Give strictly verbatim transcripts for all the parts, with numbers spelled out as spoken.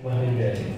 Mahendra.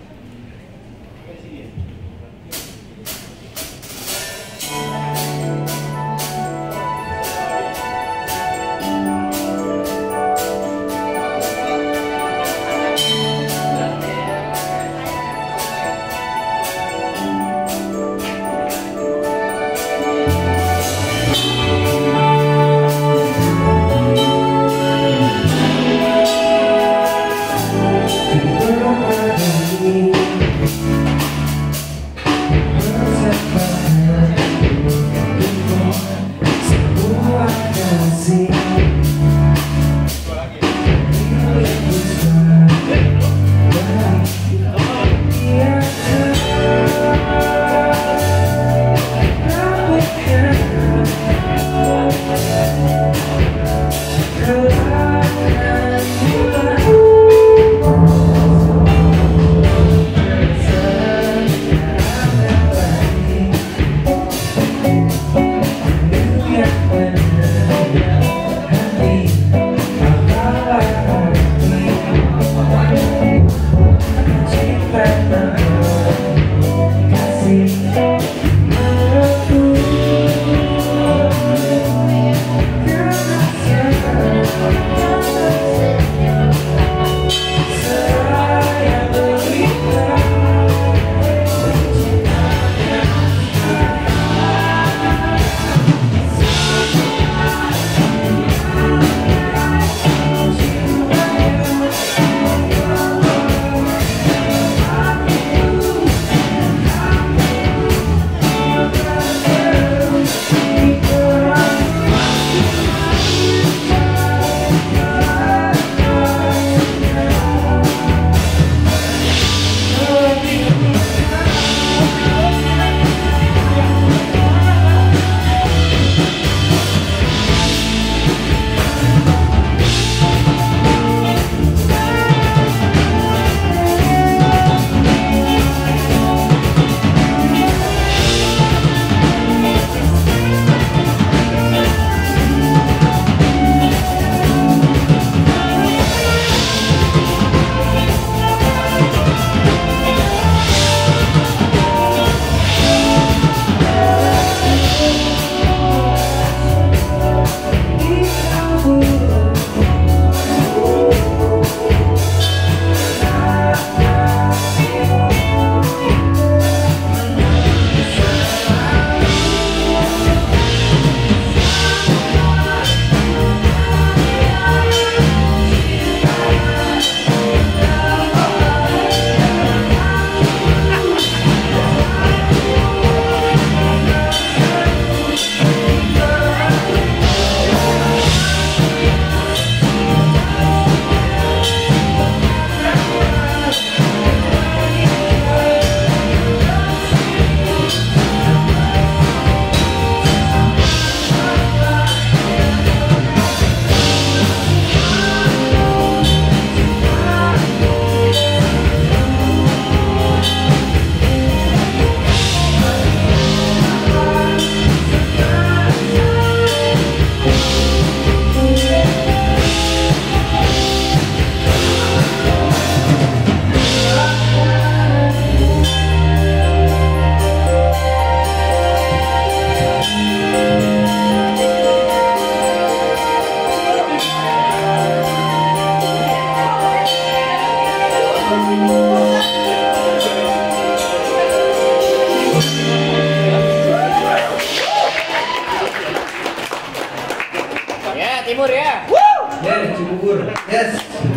Timur ya. Ya, Cibubur. Yes.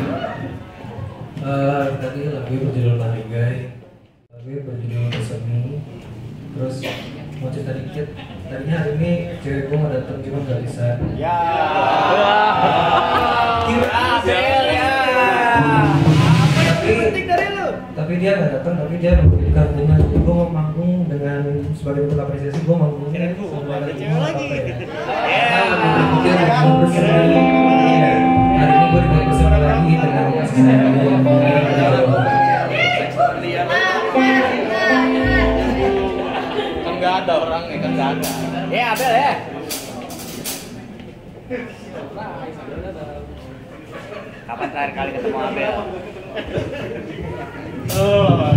Uh, tadi lagu berjudul Narigai, lagu berjudul Semi. Terus mau cerita dikit. Tadinya hari ini cewek gue mau datang cuma nggak bisa. Ya. Kira ya. Tapi tapi dia nggak datang. Tapi dia memberikan bunga. Jadi gue mau manggung dengan sebagai bentuk apresiasi. Gue manggungnya sama ada cewek lagi. Dia mau bersemi. Hari ini gue dibawa bersemi lagi dengan kasih sayang gue yang kan nggak ada orangnya, kan nggak ada. Ya Abel ya. Kapan terakhir kali ketemu Abel? Oh.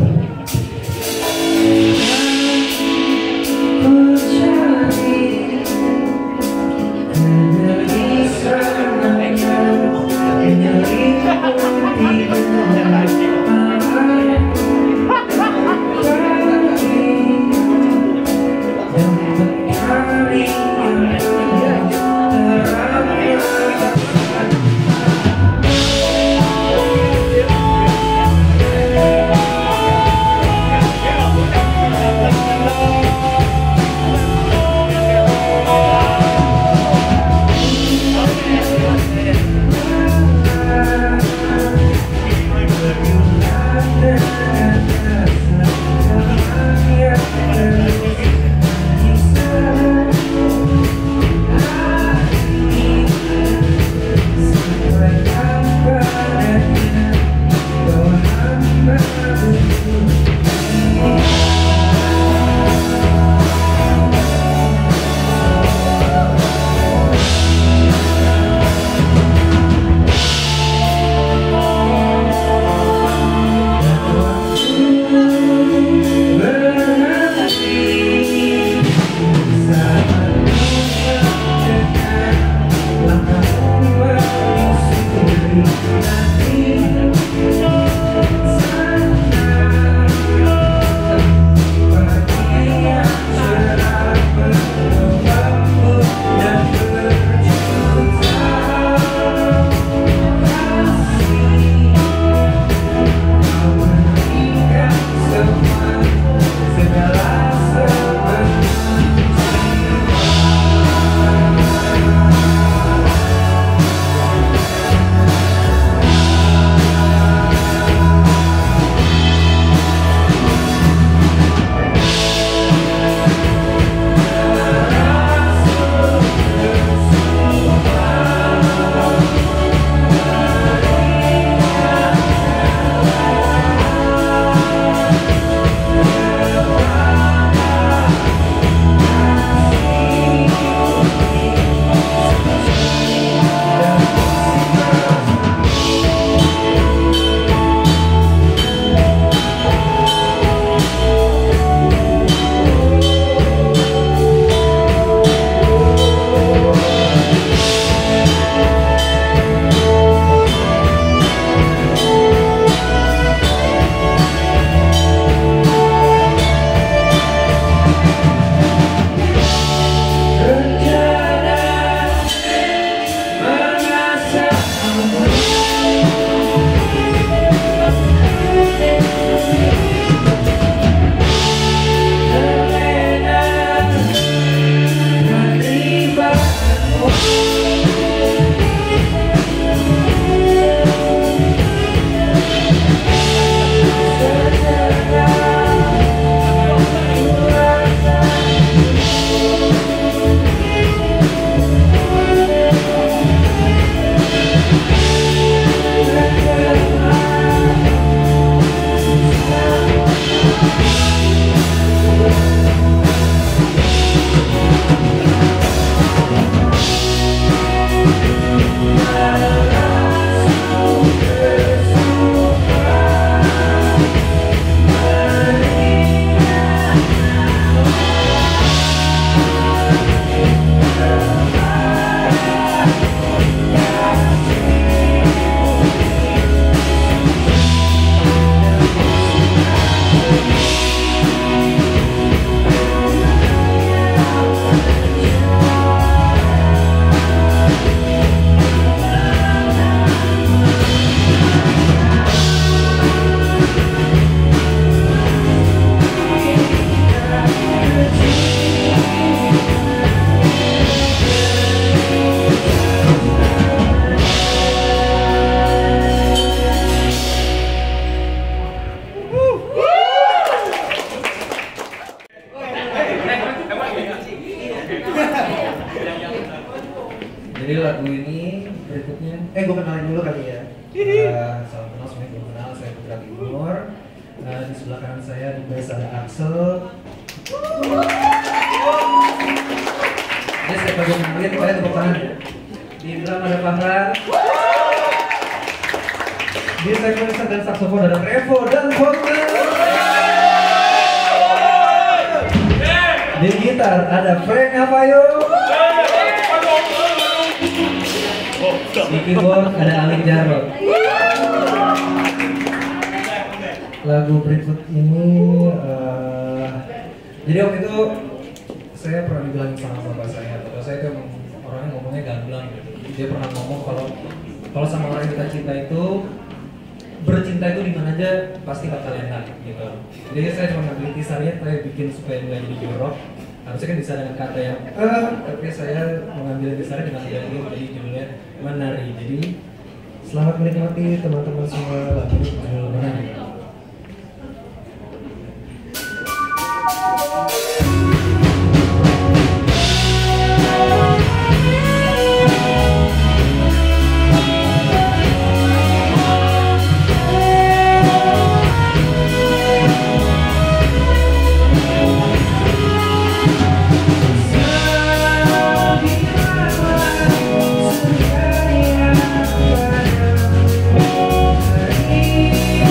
Jadi lagu ini berikutnya, eh gue kenalin dulu kali ya. Uh, salam kenal semuanya, belum kenal, saya Putra Timur. Uh, di sebelah kanan saya di bass ada Axel. Ini saya bagian kenalin, kalian tepuk tangan ya. Di drum ada Pangeran. Di segmen dan saksofon ada Revo dan Volker. Di gitar ada Frank Avayo. Di keyboard ada Alik Jarot. Lagu berikut ini uh, jadi waktu itu saya pernah dibilangin sama bapak saya, bapak saya itu emang orangnya ngomongnya gamblang gitu. Dia pernah ngomong kalau kalau sama orang yang kita cinta itu bercinta itu di mana aja pasti bakal enak gitu. Jadi saya cuma ngambil kisahnya, saya bikin supaya nggak jadi jorok. Harusnya kan bisa dengan kata yang eh, tapi saya mengambil kisahnya dengan gaya jadi judulnya Menari. Jadi selamat menikmati teman-teman semua lagu judul Menari. Thank you.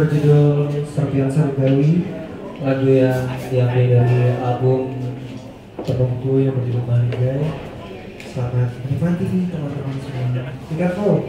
berjudul Serpihan Surgawi, lagu yang diambil dari album Penunggu yang berjudul Maligai. Selamat menikmati teman-teman semua. Tiga full.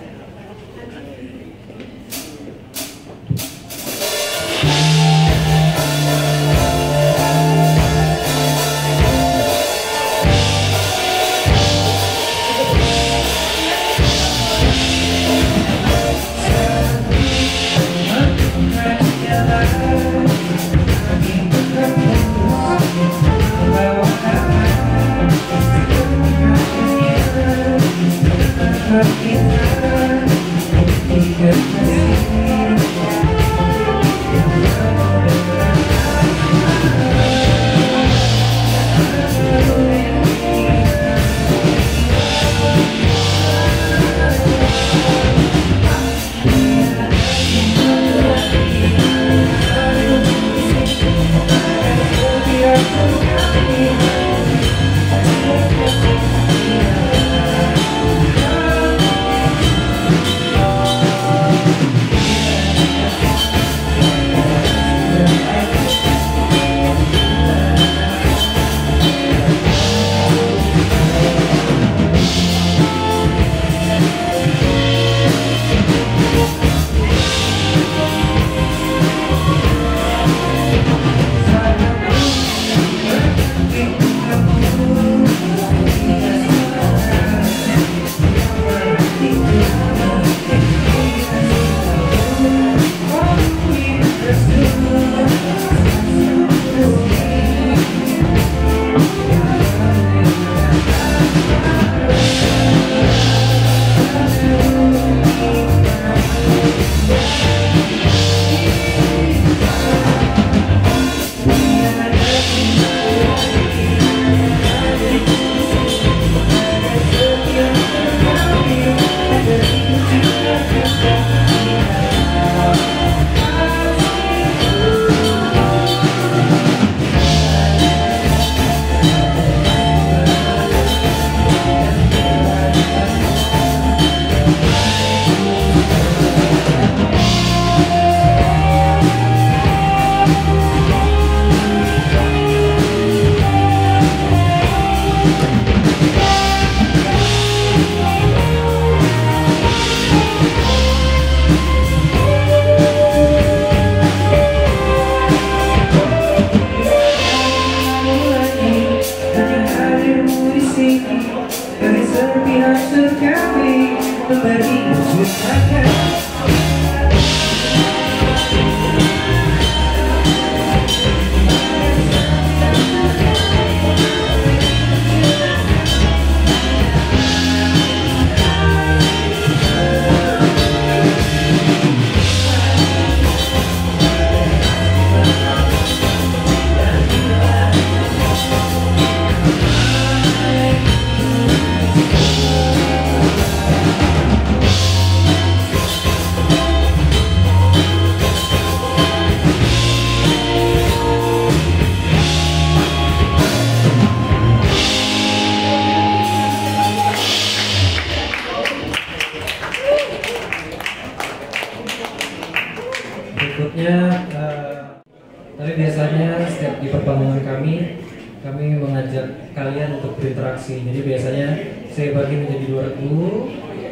Berikutnya, uh, tapi biasanya setiap di pertemuan kami, kami mengajak kalian untuk berinteraksi. Jadi biasanya saya bagi menjadi dua regu,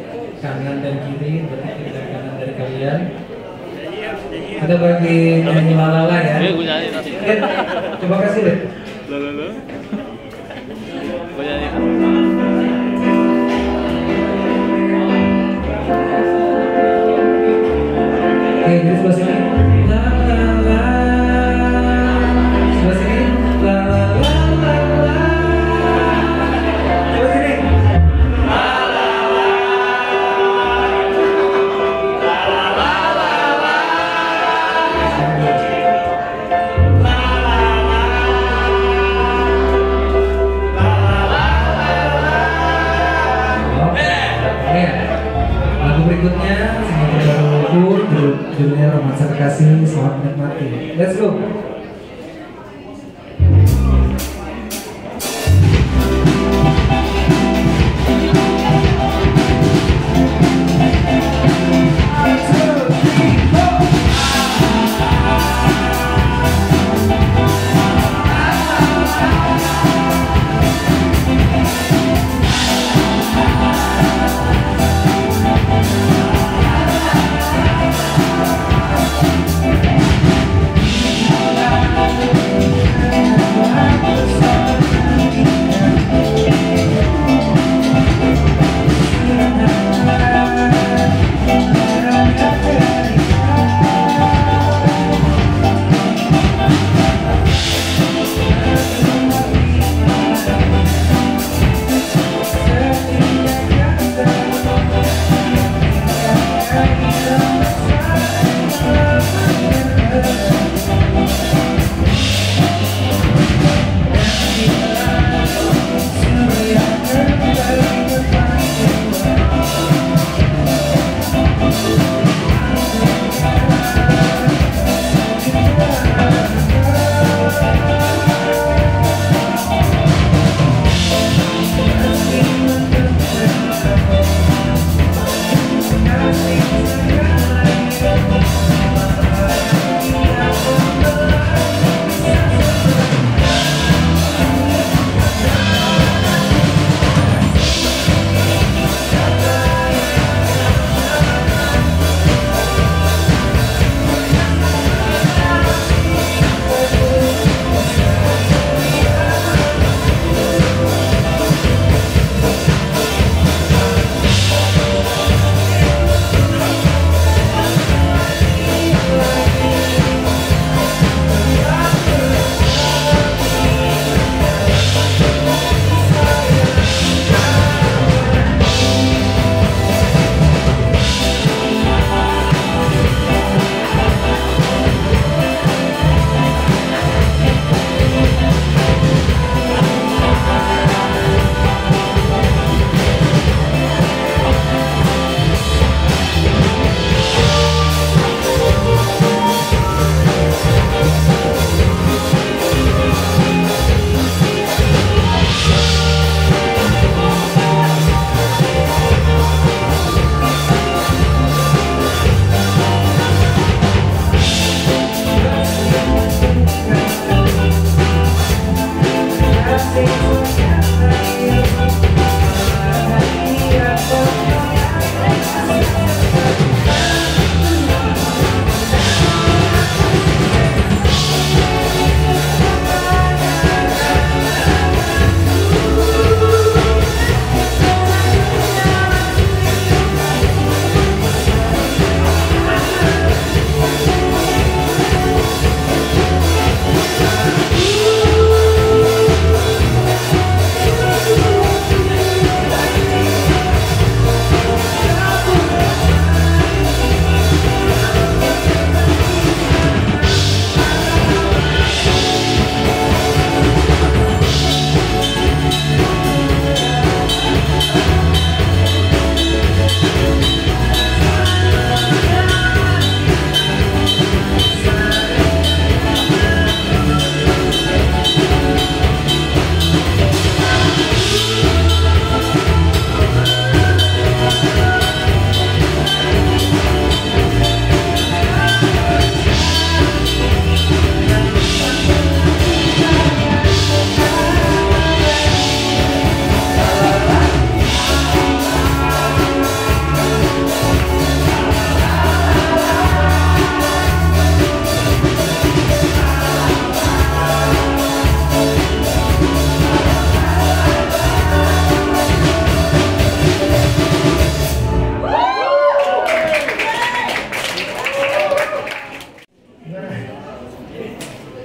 kanan dan kiri, berarti kiri dan kanan dari kalian. Kita bagi nyanyi lalala ya. Eh, coba kasih deh. Lalala. Oke, jadi sebelah sini. La la la. Sebelah sini. La la la la la. Sebelah sini. La la la. La la la la la. La la la. La la la la. Oke. Oke. Lagu berikutnya judulnya Romansa Kekasih. Selamat menikmati. Let's go. One, two, three, four.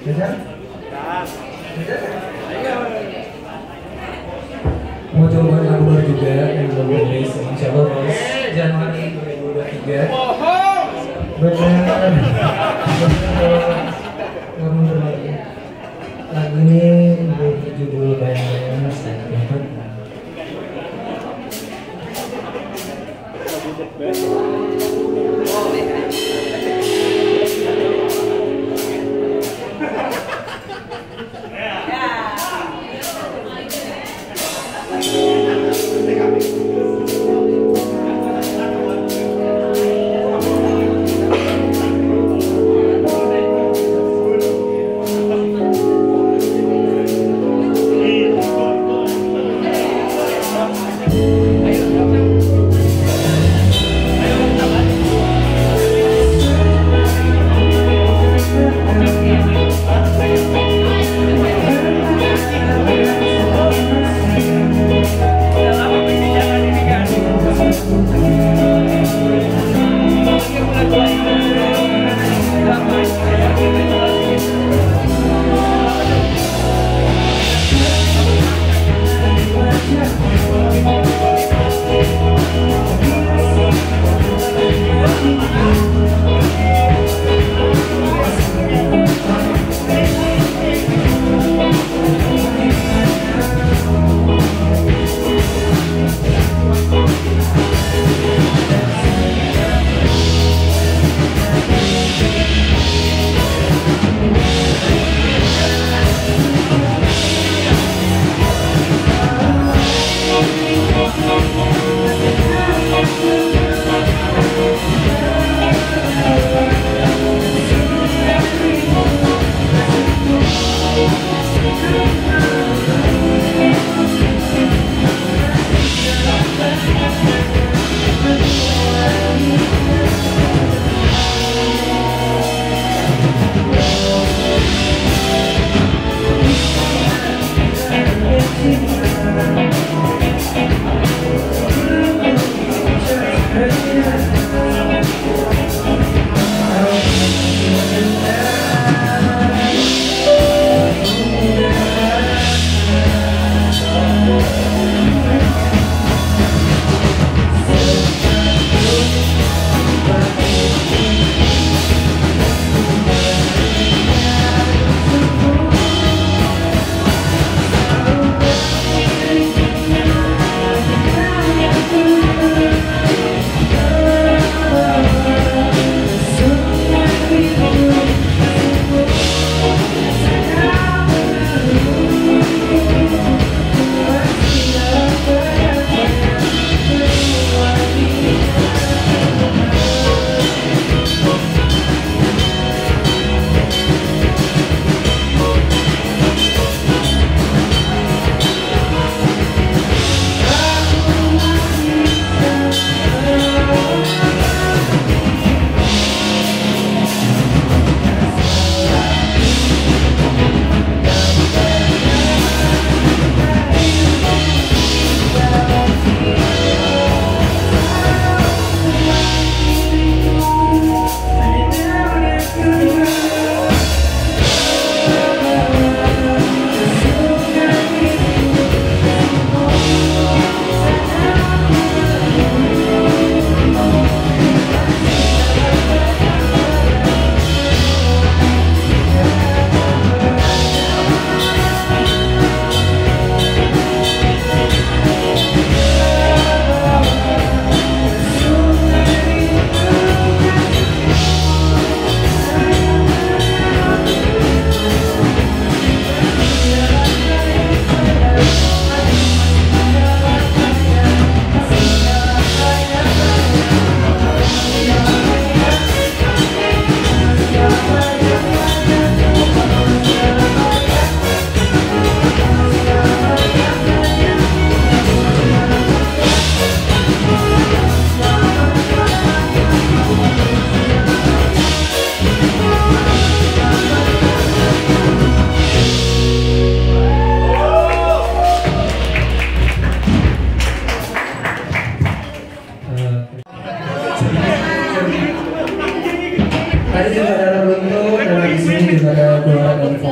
Bisa? Bisa? Mau coba lagu baru juga yang belum rilis, insya Allah rilis Januari dua ribu dua puluh tiga. Benar, benar. Kamu berbagi. Lagu ini berjudul Bayang-Bayang Sayang.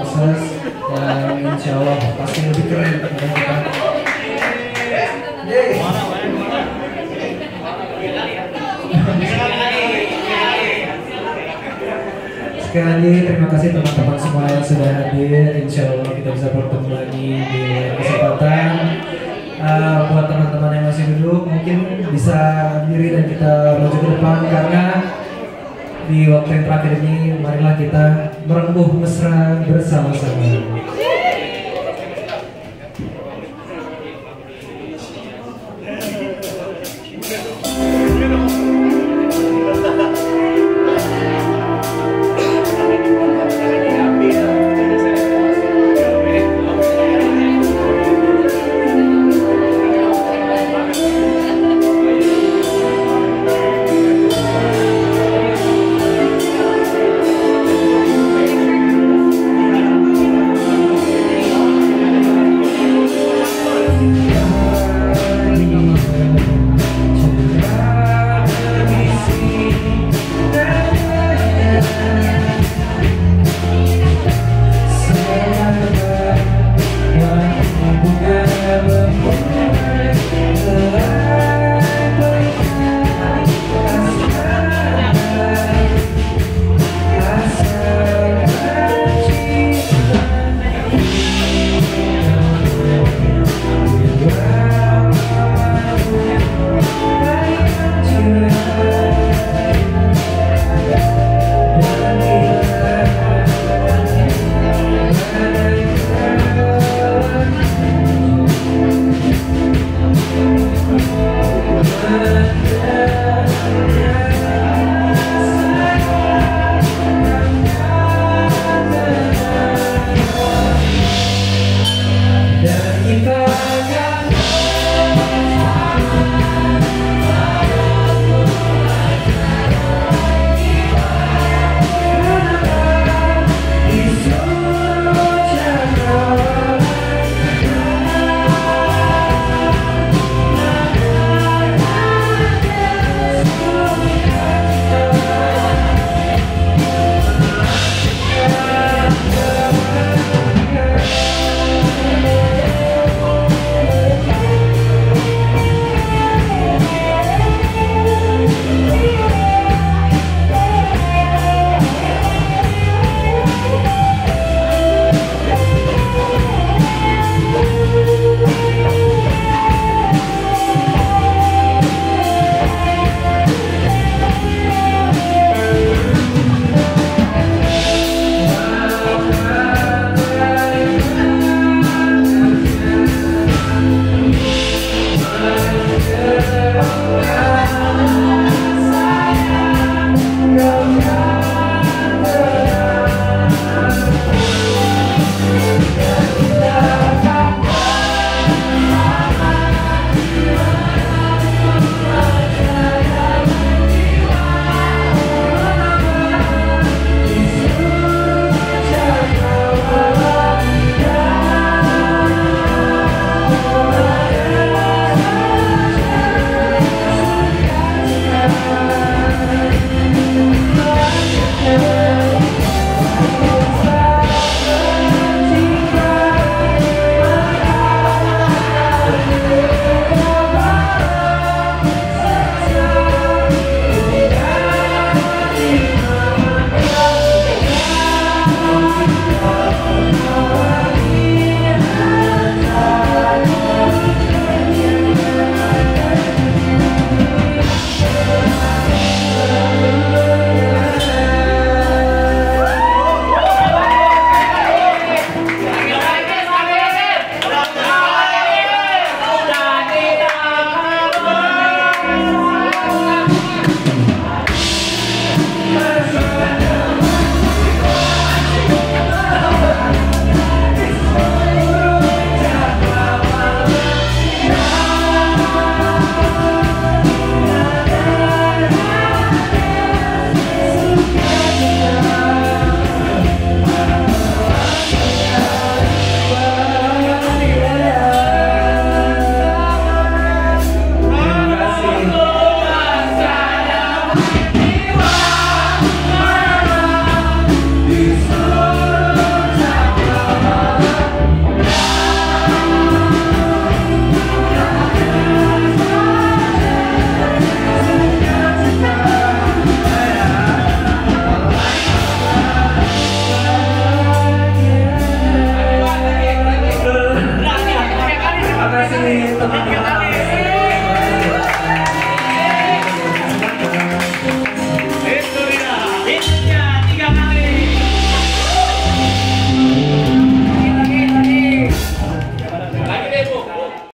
sukses dan insya Allah pasti lebih keren teman-teman. Yeay. Sekali lagi terima kasih teman-teman semua yang sudah hadir. Insya Allah kita bisa bertemu lagi di kesempatan. Uh, buat teman-teman yang masih duduk mungkin bisa diri dan kita maju ke depan karena di waktu yang terakhir ini marilah kita merengkuh mesra bersama-sama.